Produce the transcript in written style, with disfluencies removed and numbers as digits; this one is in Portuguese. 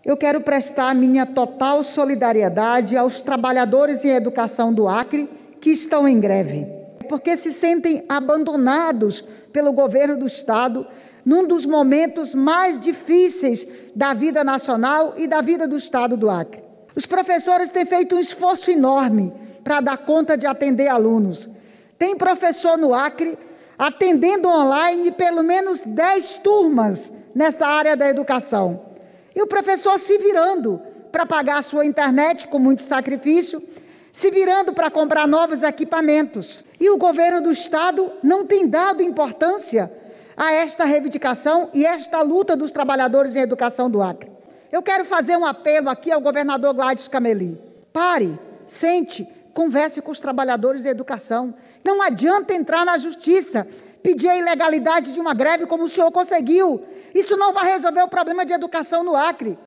Eu quero prestar minha total solidariedade aos trabalhadores em educação do Acre que estão em greve, porque se sentem abandonados pelo governo do Estado num dos momentos mais difíceis da vida nacional e da vida do Estado do Acre. Os professores têm feito um esforço enorme para dar conta de atender alunos. Tem professor no Acre atendendo online pelo menos 10 turmas nessa área da educação. E o professor se virando para pagar a sua internet com muito sacrifício, se virando para comprar novos equipamentos. E o governo do Estado não tem dado importância a esta reivindicação e esta luta dos trabalhadores em educação do Acre. Eu quero fazer um apelo aqui ao governador Gladys Cameli. Pare, sente, converse com os trabalhadores em educação. Não adianta entrar na justiça, pedir a ilegalidade de uma greve como o senhor conseguiu. Isso não vai resolver o problema de educação no Acre.